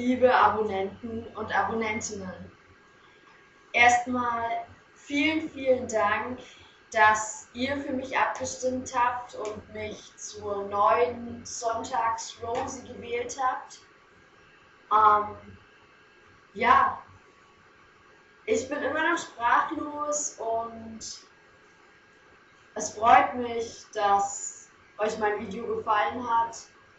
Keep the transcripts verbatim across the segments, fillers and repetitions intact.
liebe Abonnenten und Abonnentinnen. Erstmal vielen, vielen Dank, dass ihr für mich abgestimmt habt und mich zur neuen Sonntags-Rose gewählt habt. Ähm, ja, ich bin immer noch sprachlos und es freut mich, dass euch mein Video gefallen hat.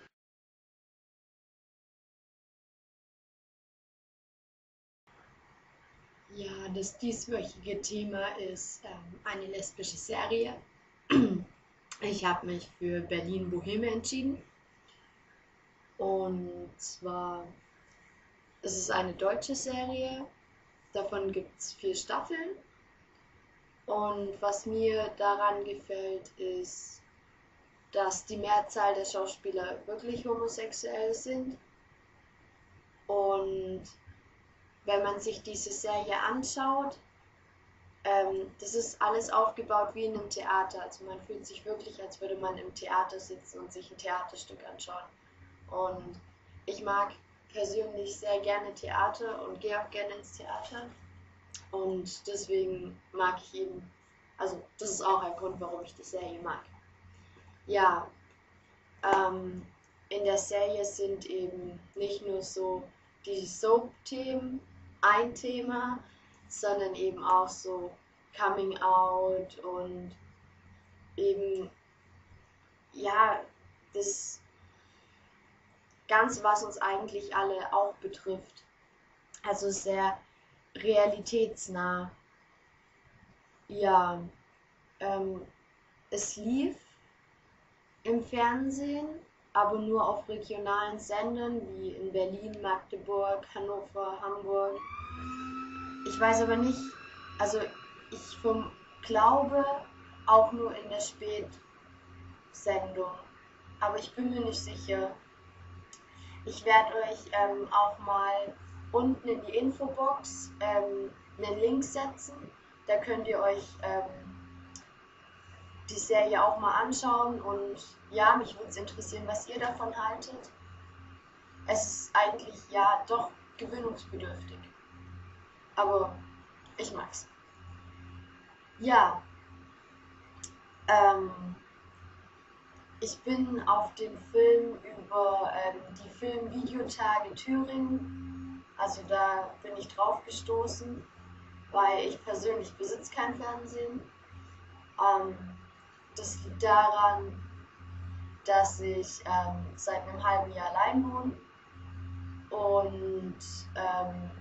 Ja, das dieswöchige Thema ist ähm, eine lesbische Serie. Ich habe mich für Berlin Boheme entschieden. Und zwar ist es eine deutsche Serie. Davon gibt es vier Staffeln. Und was mir daran gefällt, ist, dass die Mehrzahl der Schauspieler wirklich homosexuell sind. Und wenn man sich diese Serie anschaut, ähm, das ist alles aufgebaut wie in einem Theater. Also man fühlt sich wirklich, als würde man im Theater sitzen und sich ein Theaterstück anschauen. Und ich mag persönlich sehr gerne Theater und gehe auch gerne ins Theater. Und deswegen mag ich eben, also das ist auch ein Grund, warum ich die Serie mag. Ja, ähm, in der Serie sind eben nicht nur so die Soap-Themen ein Thema, sondern eben auch so Coming Out und eben, ja, das Ganze, was uns eigentlich alle auch betrifft. Also sehr realitätsnah. Ja, ähm, es lief im Fernsehen, aber nur auf regionalen Sendern wie in Berlin, Magdeburg, Hannover, Hamburg. Ich weiß aber nicht, also ich vom, glaube auch nur in der Spätsendung, aber ich bin mir nicht sicher. Ich werde euch ähm, auch mal unten in die Infobox ähm, einen Link setzen, da könnt ihr euch ähm, die Serie auch mal anschauen und ja, mich würde es interessieren, was ihr davon haltet. Es ist eigentlich ja doch gewöhnungsbedürftig, aber ich mag's. Ja, ähm, ich bin auf den Film über ähm, die Filmvideotage Thüringen, also da bin ich drauf gestoßen, weil ich persönlich besitze kein Fernsehen. Ähm, das liegt daran, dass ich ähm, seit einem halben Jahr allein wohne und ähm,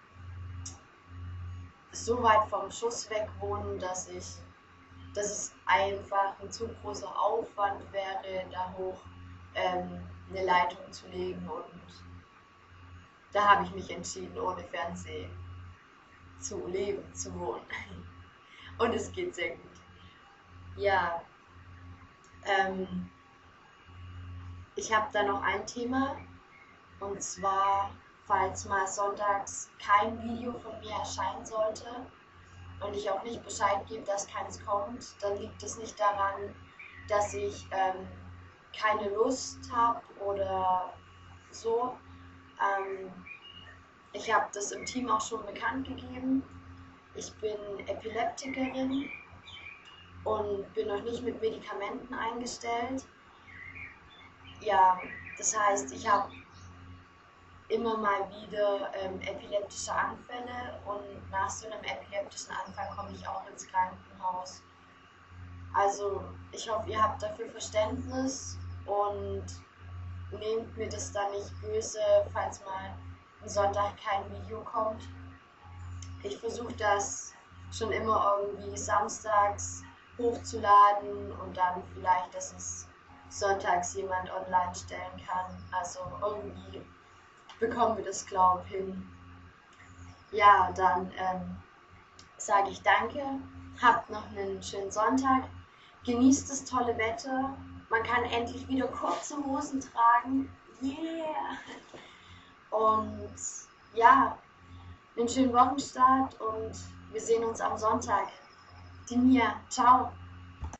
so weit vom Schuss weg wohne, dass ich, dass es einfach ein zu großer Aufwand wäre, da hoch ähm, eine Leitung zu legen, und da habe ich mich entschieden, ohne Fernsehen zu leben, zu wohnen. Und es geht sehr gut. Ja, ähm, ich habe da noch ein Thema, und zwar, falls mal sonntags kein Video von mir erscheinen sollte und ich auch nicht Bescheid gebe, dass keins kommt, dann liegt es nicht daran, dass ich ähm, keine Lust habe oder so. Ähm, ich habe das im Team auch schon bekannt gegeben. Ich bin Epileptikerin und bin noch nicht mit Medikamenten eingestellt. Ja, das heißt, ich habe immer mal wieder ähm, epileptische Anfälle, und nach so einem epileptischen Anfall komme ich auch ins Krankenhaus. Also ich hoffe, ihr habt dafür Verständnis und nehmt mir das dann nicht böse, falls mal am Sonntag kein Video kommt. Ich versuche das schon immer irgendwie samstags hochzuladen und dann vielleicht, dass es sonntags jemand online stellen kann. Also irgendwie bekommen wir das, glaube ich, hin. Ja, dann ähm, sage ich danke, habt noch einen schönen Sonntag, genießt das tolle Wetter, man kann endlich wieder kurze Hosen tragen, yeah! Und ja, einen schönen Wochenstart und wir sehen uns am Sonntag. Die Mia, ciao!